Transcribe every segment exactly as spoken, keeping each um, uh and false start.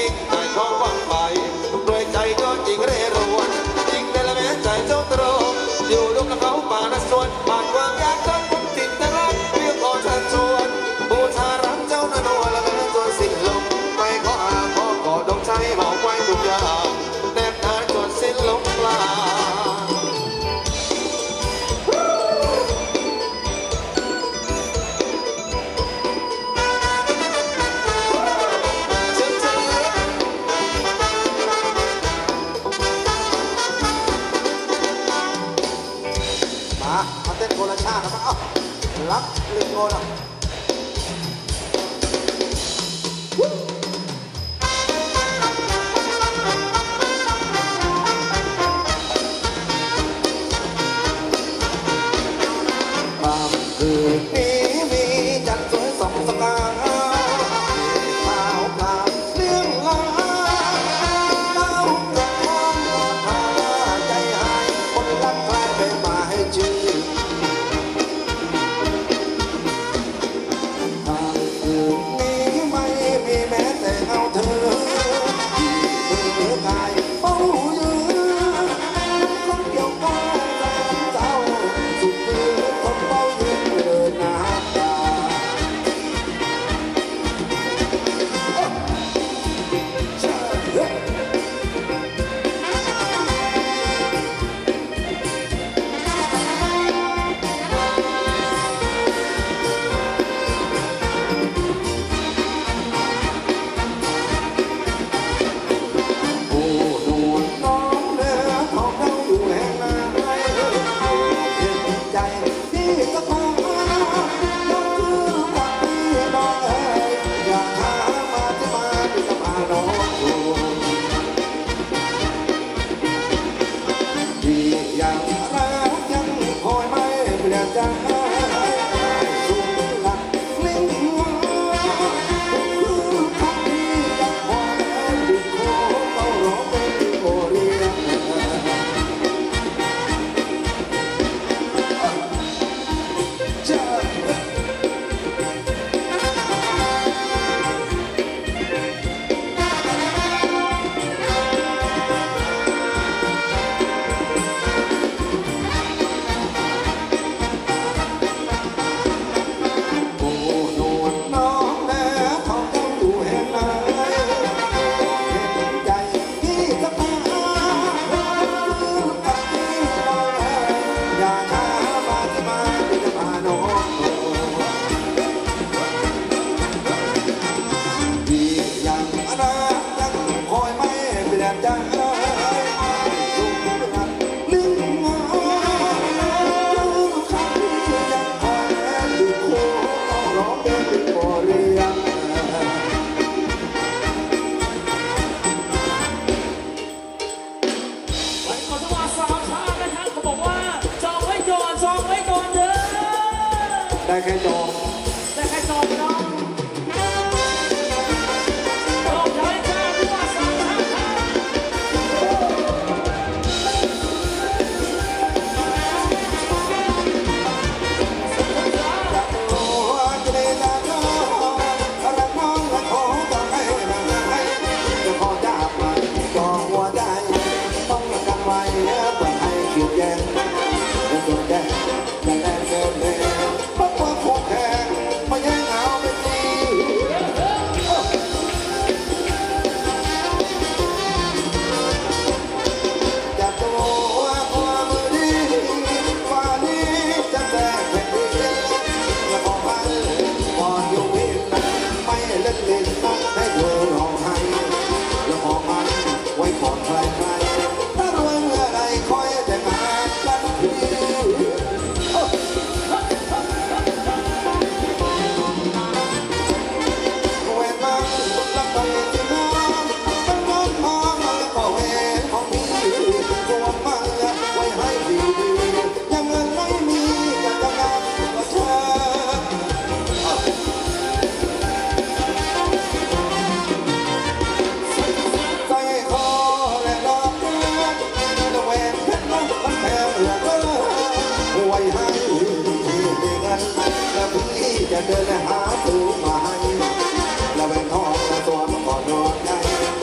กิ่งนายชอบฟังไปโดยใจก็จริงเร่รวนจริงแต่ละแม้ใจเจ้าตรงอยู่ดูกับเขาป่าและสวนผ่านความยากจนผมติดแต่รักเพียงขอชันชวนบูชารักเจ้าหน้าหนวลและแม้จนสิ้นลมไม่ขออาขอกอดดวงใจบอกไว้ทุกอย่างแนบนานจนสิ้นลมปลามาเต้นโคราชาครับเอ้ารักลิงโกนะบางคืนนี้มีจันทร์สวยส่องสง่าขาวขาวเลี้ยงลาเต้ากระทงพาใจหายคนรักใครไปมาให้ชื่อทางคืนนี้ไม่มีแม้แต่เงาเธอที่เธอกายเฝ้ายืนคนเกี่ยวก้อยแฟนเจ้าสุดมือคนเฝ้ายืนเดินน้ำตาได้แค่จองได้แค่จองน้องจองย้ายข้าที่ว่าสามห้าข้าจากตัวจะได้จากน้องรักน้องรักของต้องให้รักให้จะขอจากมันก็หัวใจต้องรักกันไว้เพื่อให้เกียรติแย่งจะโดนแย่งจะแย่งเกินเลยมาแย่งเอาไปตีจับตัวความมือดีฟ้านี้จะแตกแผ่นดินและพอพันพออยู่วินไม่เล่นลิ้นให้เธอร้องไห้และพอมันไว้ก่อนใครใครถ้ารวยเมื่อไรคอยแต่งานกันทีจะเดินหาซื้อมาให้แล้วแบ่งทองและตัวมาก่อนนอนใจ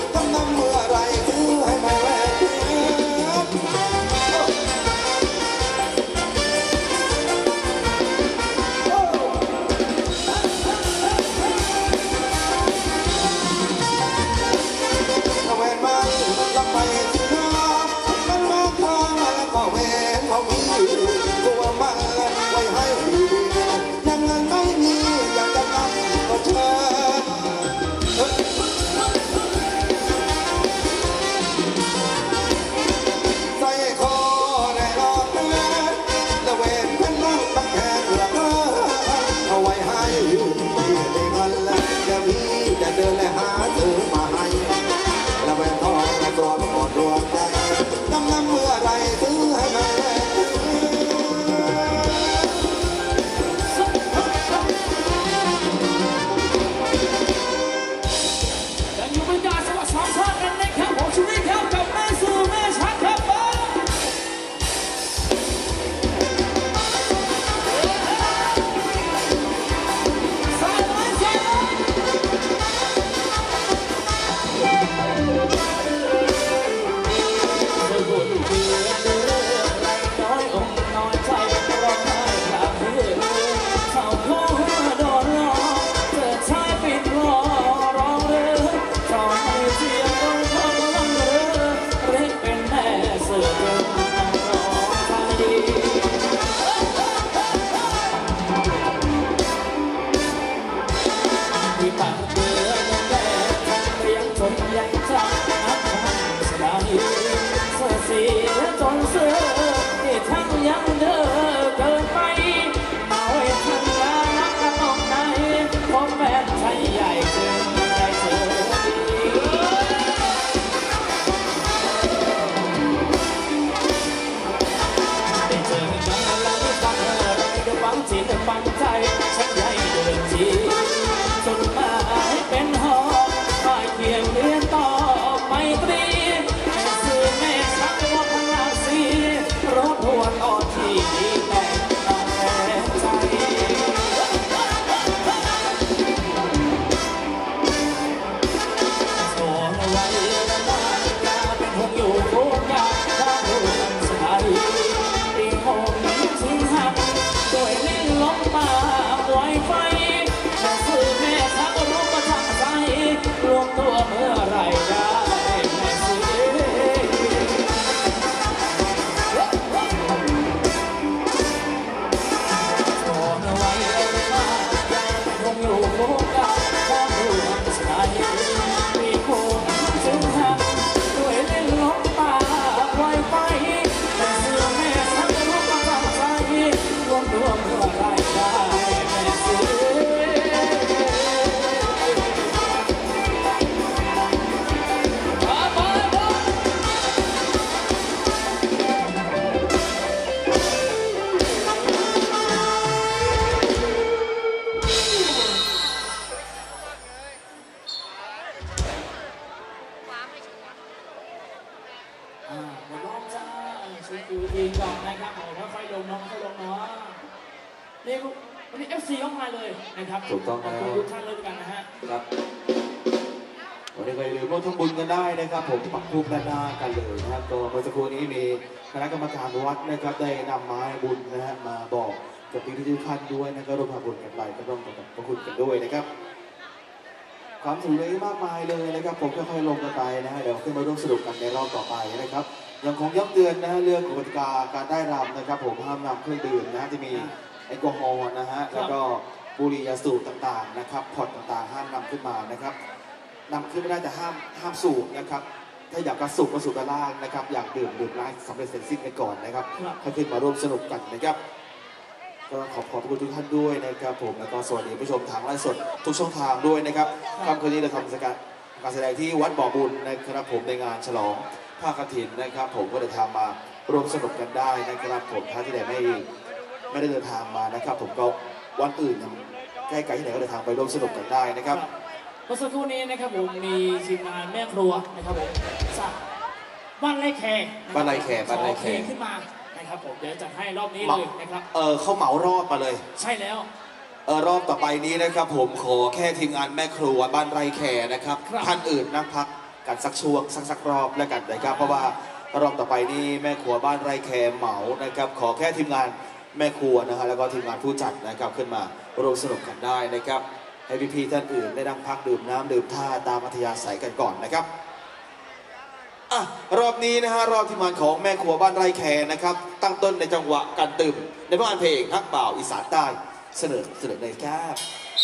ดูทีก่อนนะครับผมค่อยๆลงน้องค่อยลงเนาะนี่วันนี้ เอฟ ซี เข้ามาเลยนะครับถูกต้องแล้วทุกท่านเลยกันนะฮะครับวันนี้ก็อย่าลืมร่วมทำบุญกันได้นะครับผมปักธูปด้านหน้ากันเลยนะครับก็เมื่อสักครู่นี้มีคณะกรรมการวัดนะครับได้นำไม้บุญนะฮะมาบอกกับพี่ทุกท่านด้วยนะครับร่วมทำบุญกันไปก็ต้องขอบพระคุณกันด้วยนะครับความสนุกเลยมากมายเลยนะครับผมค่อยๆลงกันไปนะฮะเดี๋ยวขึ้นมาร่วมสนุกกันในรอบต่อไปนะครับยังคงย้ำเตือนนะฮะเรื่องกติกาการได้รำนะครับผมห้ามนำเครื่องดื่มนะจะมีแอลกอฮอล์นะฮะแล้วก็บุหรี่ยาสูบต่างๆนะครับพอร์ตต่างๆห้ามนำขึ้นมานะครับนำขึ้นไม่ได้แต่ห้ามห้ามสูบนะครับถ้าอยากกระสูบก็สูบด้านล่างนะครับอยากดื่มดื่มร้านสำเร็จเสร็จสิ้นไปก่อนนะครับให้ขึ้นมาร่วมสนุกกันนะครับก็ขอบขอบคุณทุกท่านด้วยนะครับผมแล้วก็สวัสดีผู้ชมทางไลฟ์สดทุกช่องทางด้วยนะครับค่ำคืนนี้เราทำการการแสดงที่วัดบ่อบุญนะครับผมในงานฉลองผ้ากฐินนะครับผมก็เดินทางมาร่วมสนุกกันได้นะครับผมถ้าที่ไหนไม่ไม่ได้เดินทางมานะครับผมก็วันอื่นใกล้ๆที่ไหนก็เดินทางไปร่วมสนุกกันได้นะครับเมื่อสักครู่นี้นะครับผมมีทีมงานแม่ครัวนะครับผมจากบ้านไร่แขกบ้านไร่แขกบ้านไร่แขกขึ้นมานะครับผมเดี๋ยวจัดให้รอบนี้เลยนะครับเออเขาเหมารอบมาเลยใช่แล้วเออรอบต่อไปนี้นะครับผมขอแค่ทีมงานแม่ครัวบ้านไร่แขกนะครับท่านอื่นนั่งพักกันสักช่วงสักสักรอบแล้วกันนะครับเพราะว่ารอบต่อไปนี้แม่ครัวบ้านไร่แขกเหมานะครับขอแค่ทีมงานแม่ครัวนะฮะแล้วก็ทีมงานผู้จัดนะครับขึ้นมาร่วมสนุกกันได้นะครับให้พี่ๆท่านอื่นได้นั่งพักดื่มน้ำดื่มท่าตามอัธยาศัยกันก่อนนะครับอ่ะรอบนี้นะฮะรอบทีมงานของแม่ครัวบ้านไร่แคนะครับตั้งต้นในจังหวะการตื่มในผลงานเพลงฮักบ่าวอีสานใต้เสนอเสนอในแก้ว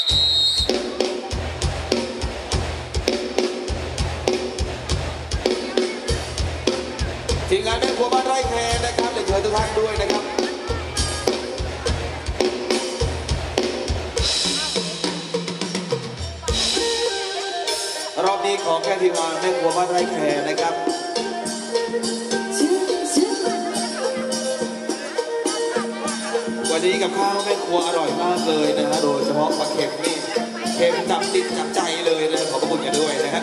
ทีมงานแม่ครัวบ้านไร่แคนะครับเชิญทุกท่านด้วยนะครับรอบนี้ขอแค่ทีมงานแม่ครัวบ้านไร่แคนะครับวันนี้กับข้าวแม่ครัวอร่อยมากเลยนะฮะโดยเฉพาะปลาเค็มนี่เค็มจับติดจับใจเลยนะขอบพระคุณกันด้วยนะฮะ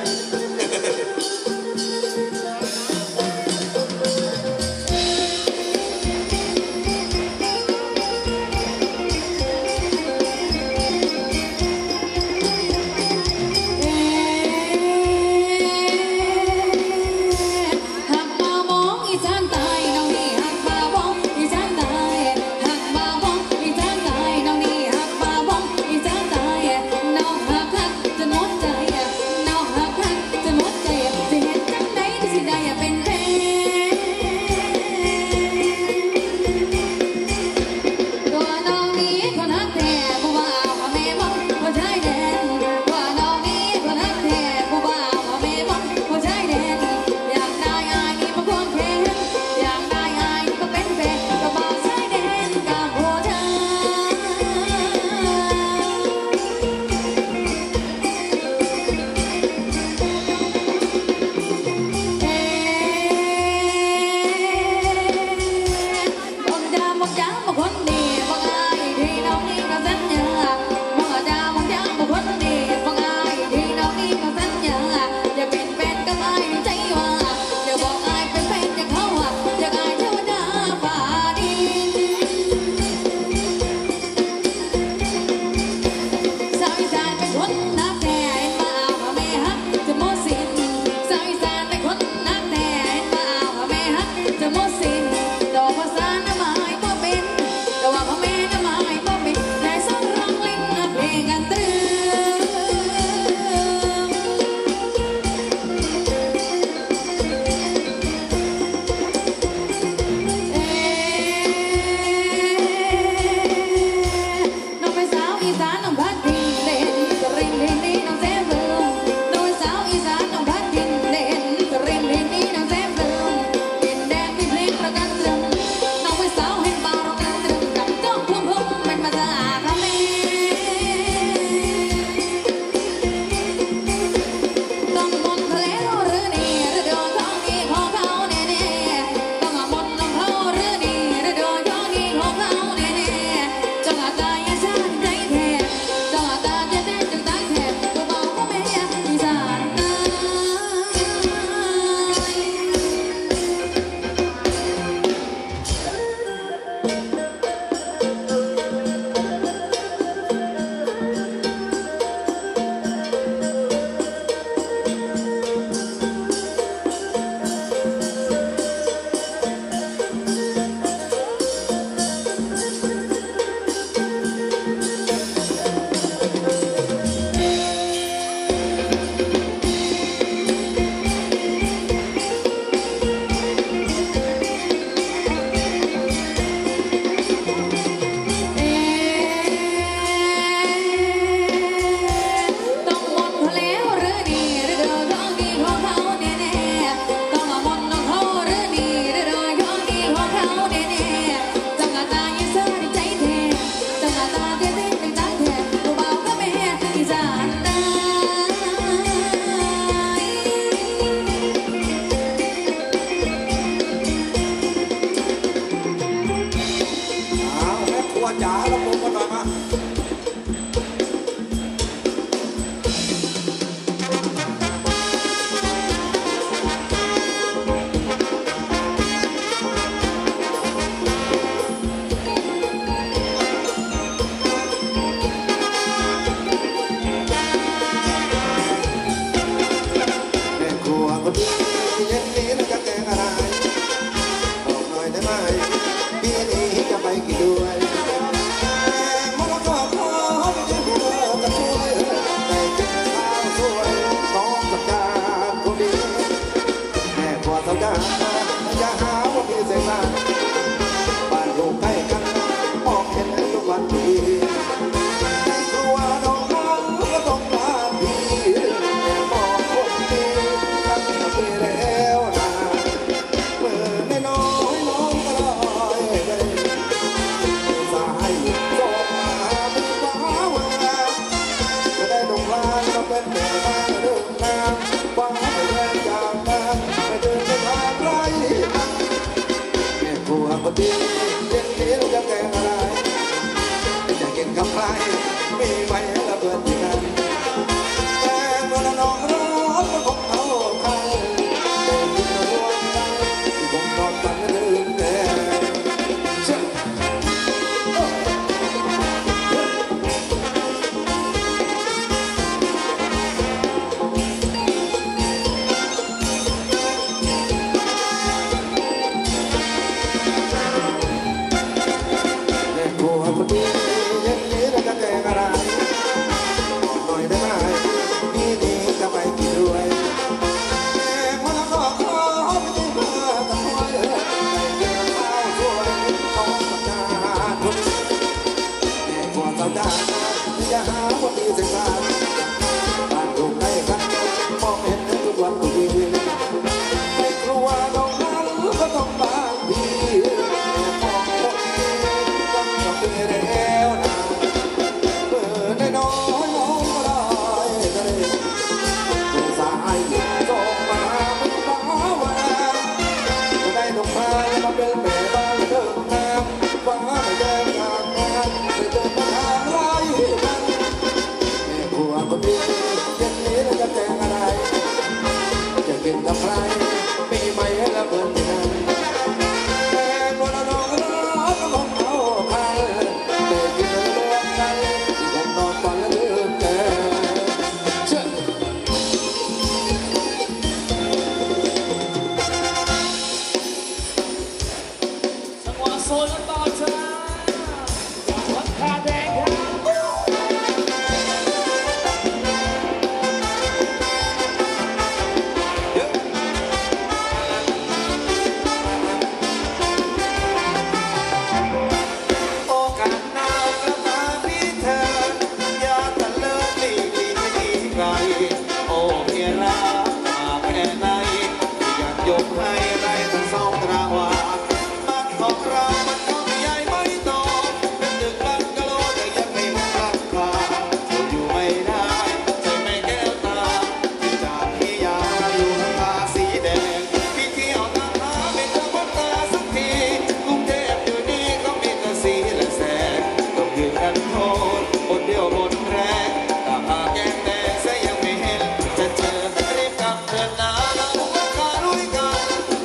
คนดีเย็นนี้แล้วจะแกงอะไรบอกหน่อยได้ไหมปีนี้จะไปกี่ด้วยมะละกอขอจะช่วยจะช่วยแต่กินข้าวสวยน้องสักการคนดีแม่ขอสักการจะหาว่าพี่เสกมาบ้านอยู่ใกล้กันมองเห็นทุกวันดีกลัวน้องน้องก็ต้องมาพี่แม่มองคนดีตั้งแต่ปีแล้วนะเมื่อไม่น้อยน้องก็ลอยเลยสายส่งมาเป็นฟ้าแหววจะได้ดงลานมาเป็นแม่บ้านเรื่องน้ำฟ้าไม่แรงจากนั้นไม่เดินไปทางไรแม่กลัวคนดีเย็นนี้เราจะแกงอะไรจะกินกับใครมีไหมละเพื่อนที่นั่นแต่เมื่อน้องร้อนมันคงเอาใครแต่กินรวมกันที่คงนอนฝันลืมแต่เชื่อแม่กลัวคนดีเย็นนี้เราจะแกงอะไรหน่อยได้ไหมพี่นี้จะไปกี่ด้วยแม่มะละกอขอไปกินเพื่อตะคอยแต่เกี่ยวข้าวสวยต้องสักการคนแม่กลัวเจ้าจ้าจะหาว่าพี่เสกสรรบ้านอยู่ใกล้กันมองเห็นทุกวันดีไม่กลัวน้องนั้นก็ต้องบางทีแม่มองคนดีตั้งแต่ปีแล้วนะเมื่อได้น้อยน้องก็ได้ทะเลสายส่งมาเป็นฟ้าแหววจะได้ดอกไม้มาเป็นแม่บ้านเดิมน้ำฟ้าไม่แดงงามงามไม่เดินมาทางไรกันแม่กลัวคนดีเย็นนี้เราจะแกงอะไรจะกินกับใครมีไหมละเพื่อนที่นั่นแต่เมื่อน้องร้อนก็คงเอาใครแต่กินรวมกันที่คงนอนฝันลืมแต่เชื่อจังหวะโซนกันต่อจ้าวัดคาแดงครับโอกาสหนาวกลับมาพี่เธออย่าทะเลาะลีกลีไม่ดีไกลโอ้เพียงรักมาแค่ไหนอยากยกให้ได้ทั้งสองรางวัลบ้านของเรามันก็ไม่ใหญ่ไม่โตเป็นตึกบังกะโลแต่ยังไม่มีราคาอยู่ไม่ได้ใจไม่แก้วตาที่จากที่ยาวอยู่ข้างตาสีแดงพี่เที่ยวตามหาไม่เจอพบตาสักทีกรุงเทพอยู่นี่ก็มีแต่สีและแสงต้องยืนกันโทษบนเดียวบนแรงตาหาแก้มแดงซะยังไม่เห็นจะเจอรีบกลับเถิดนะเราบุกมาลุยกัน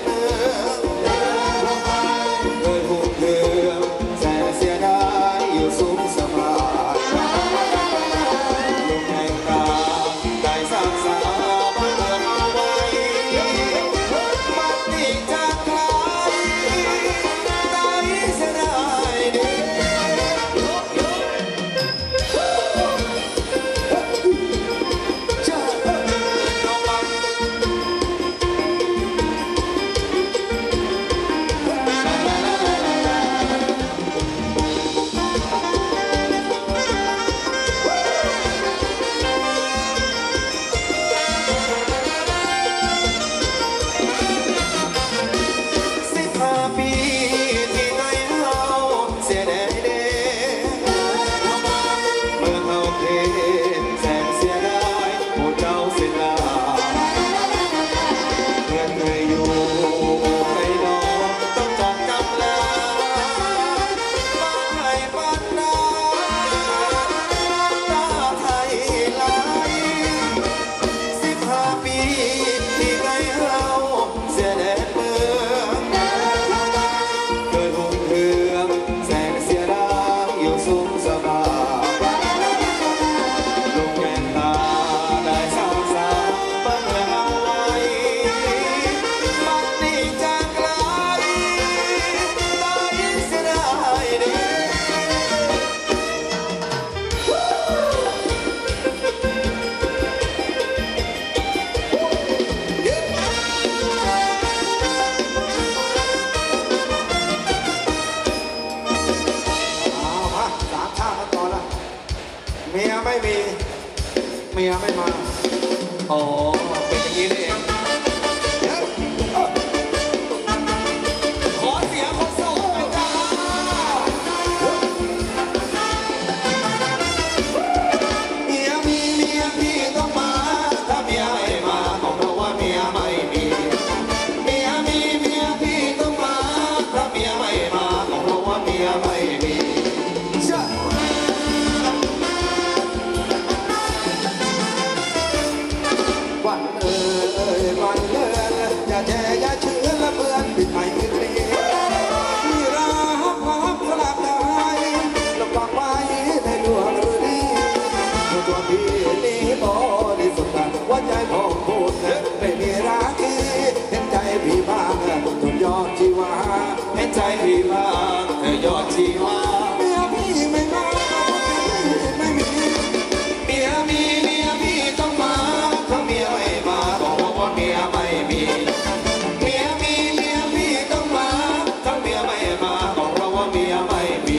เคยหุบเหือมแสนเสียดายอยู่สูงสบายลงแห่งตาได้สร้างสาบ้านเมืองเอาไว้มันติดจากไกลได้เสียดายเด้เมียไม่มีเมียไม่มาอ๋อเป็นอย่างนี้นี่เองขอเสียงคนโสดหน่อยจ้าเมียมีเมียพี่ต้องมาถ้าเมียไม่มาบอกเราว่าเมียไม่มีเมียมีเมียพี่ต้องมาถ้าเมียไม่มาบอกเราว่าเมียไม่มีวันเอ่ยวันเลินอย่าแช่อย่าเชื้อละเพื่อนปิดไม้ปิดเรียที่รักรักสลับใจแล้วฟังไว้ในดวงฤดีตัวพี่นี้บริสุทธิ์ว่าใจของพูดไม่มีรักที่เห็นใจพี่บ้างจนยอดชีวาเห็นใจพี่บ้างเธอยอดชีวาเมียพี่ไม่มาไม่มีเมียมีเมียพี่ต้องมาถ้าเมียไม่มาบอกว่าเมียไม่มีเมียมีเมียพี่ต้องมาถ้าเมียไม่มาบอกเราว่าเมียไม่มี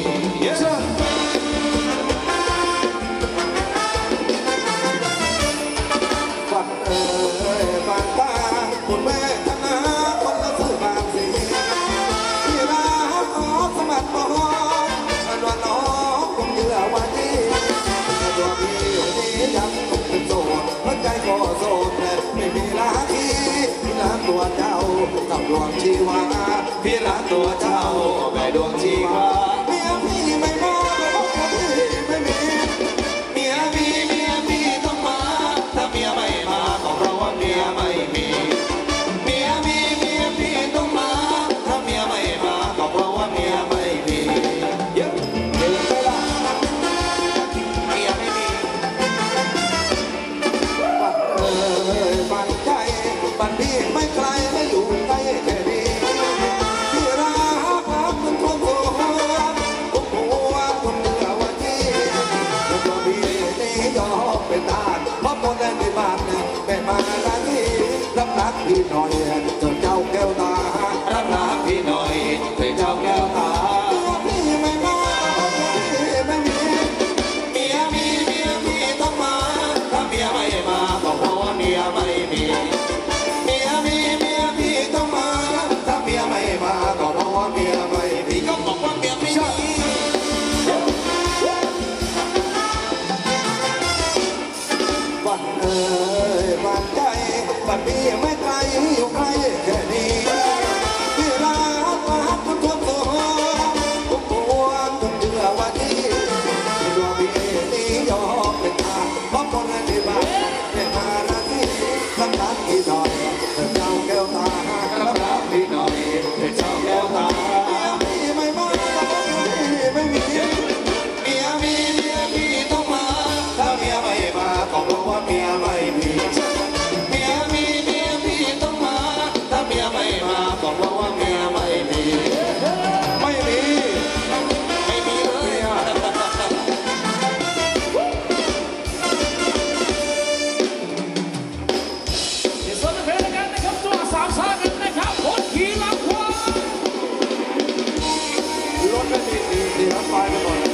ฝันเอ่ยฝันตาคุณแม่ชนะคนละสื่อบางสีที่รักออกสมัครบอลอันว่าน้องคงเยื่อวันนี้ตัวพี่นี้ยังคงเป็นโสดหัวใจก็โสดแต่ไม่มีรักที่พี่รักตัวเจ้ากับดวงชีวาพี่รักตัวเจ้าแม่ดวงชีวาเมียพี่ไม่มาบอกว่าพี่ไม่มีเมียมีเมียพี่ต้องมาถ้าเมียไม่มาบอกเราว่าเมียไม่มีเมียมีเมียพี่ต้องมาถ้าเมียไม่มาบอกเราว่าเมียไม่มีเยอะเกินไปละเมียไม่มีปัดเอ่ยปัดใจปัดพี่ไม่ไกลไม่อยู่ใกล้แค่นี้ที่รักรักมันทนโซ่พี่หน่อยให้เจ้าแก้วตาเมียไม่มาไม่มีเมียมีเมียพี่ต้องมาถ้าเมียไม่มาก็บอกว่าเมียไม่มีเมียมีเมียพี่ต้องมาถ้าเมียไม่มาก็บอกว่าเมียไม่มีไม่มีไม่มีเลยอะเดี๋ยวส่วนเพลงกันนะครับตัวสามชาตินะครับคนขี่ลำควายรถไม่มีดีดีครับไปไปก่อน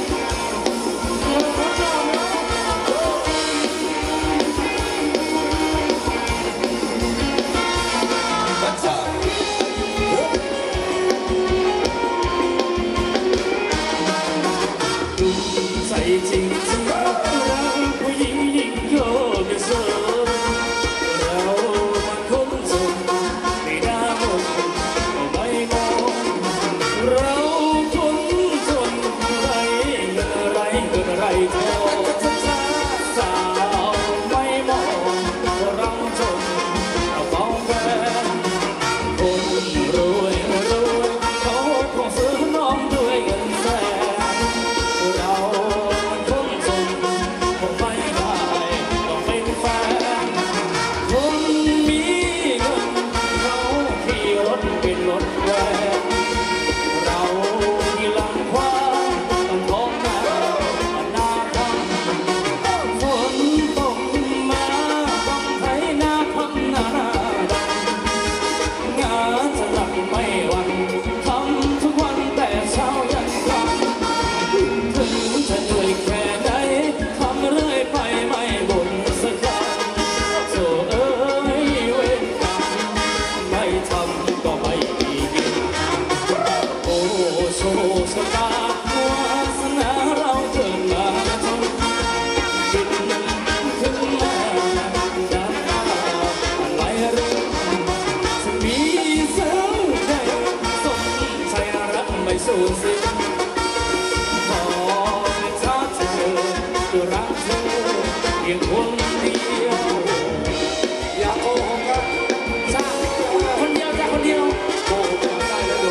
ใจจริงจริงเราผู้หญิงยิ่งโยกไม่สนเรามันคงจนไม่น่ามองไม่มองเราคนจนไรเงินไรเงินไรทองสาวไม่มองเราจนเราต้องแพ้คนรวยรวยเขาคงซื้อน้องด้วยเงินแสนเราคนจนคงไม่ได้ต้องเป็นแฟนคนมีเงินเขาขี่รถเป็นรถแวนเราที่ลำควางต้องท้องนาหน้าพังฝนตกมาต้องไถนาพังนาดังงานจะหลับไม่หวันทำทุกวันแต่เช้ายันค่ำถึงจะเหนื่อยแค่ไหนทำเรื่อยไปไม่บ่นสักคำโถ่เอ้ยเวรกรรมไม่ทำก็ไม่มีกินโอ้โชคชะตาวาสนาเราเกิดมาจนกินขึ้นมาน้ำตาไหลรินจะมีสาวใดสนใจรักไม่สูญสิ้นขอเป็นชาติเธอคือรักเธอเพียงคนเดียวอย่าโกหกครับชาคนเดียวจ้าคนเดียวโกหกไม่ได้แล้วดู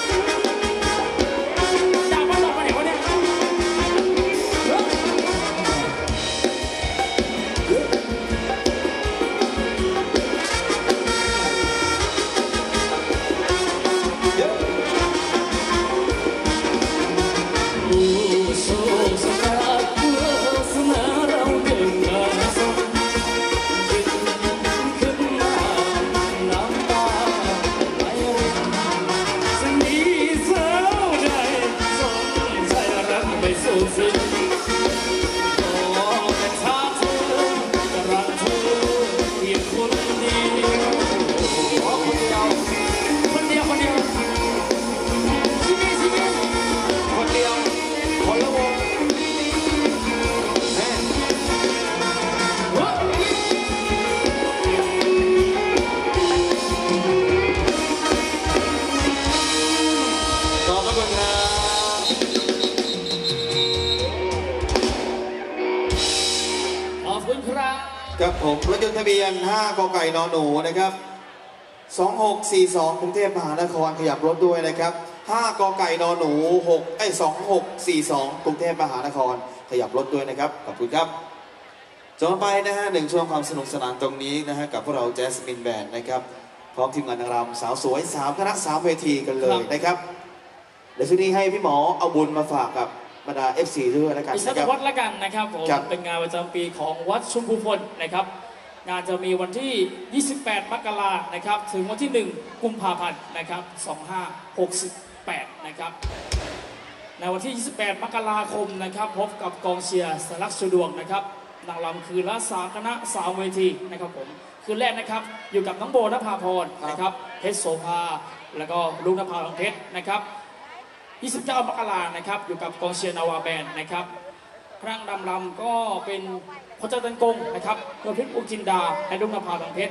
จ้ามาหลอกมาเดี๋ยวเนี่ยผู้โชคชะตาวาสนาเราเกิดมาสนกินขึ้นมาน้ำตาไหลรินจะมีสาวใดสนใจรักไม่สูญสิ้นขอเป็นชาติเธอจะรักเธอเพียงคนเดียวขอคนเดียวคนเดียวคนเดียวชิมิชิมิคนเดียวคนละวงแม่เฮ้ยขอบพระคุณครับขอบคุณครับกับผมรถยนต์ทะเบียนห้ากไก่นหนูนะครับสองหกสี่สองกรุงเทพมหานครขยับรถด้วยนะครับห้ากไก่นหนูหกไอ้สองหกสี่สองกรุงเทพมหานครขยับรถด้วยนะครับขอบคุณครับจบไปนะฮะหนึ่งช่วงความสนุกสนานตรงนี้นะฮะกับพวกเราแจสมินแบนด์นะครับพร้อมทีมงานนางรำสาวสวยสามคณะสามเวทีกันเลยนะครับเดี๋ยวช่วงนี้ให้พี่หมอเอาบุญมาฝากกับบรรดา เอฟ ซี ด้วยแล้วกันอิสนะคระรับวัดละกันนะครับผมครับเป็นงานประจำปีของวัดชุมพูพลนะครับงานจะมีวันที่ ยี่สิบแปด มกรานะครับถึงวันที่ หนึ่ง กุมภาพันธ์นะครับสองห้าหกแปดนะครับในวันที่ ยี่สิบแปด มกราคมนะครับพบกับกองเชียร์สลักสุดวงนะครับนางรำคืนละสามคณะสามเวทีนะครับผมคืนแรกนะครับอยู่กับน้องโบนภาพรนะครับเพชรโสภาแล้วก็ลูกนภาของเพชรนะครับ ยี่สิบเก้า มกรานะครับอยู่กับกองเชียร์นาวาแบนด์นะครับครั้งดำลำก็เป็นพระเจ้าตันกงนะครับเพื่อเพชรอุจินดาและลุงนภาบางเพชร